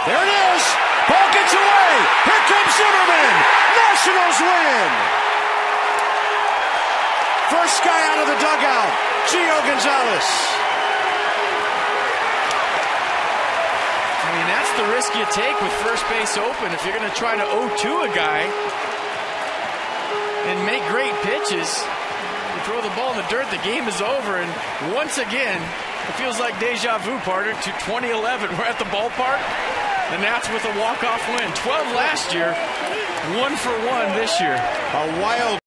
There it is. Ball gets away. Here comes Zimmerman. Nationals win. First guy out of the dugout, Gio Gonzalez. I mean, that's the risk you take with first base open. If you're going to try to 0-2 a guy and make great pitches, you throw the ball in the dirt, the game is over. And once again, it feels like deja vu, partner, to 2011. We're at the ballpark. The Nats with a walk-off win. 12 last year, 1 for 1 this year. A wild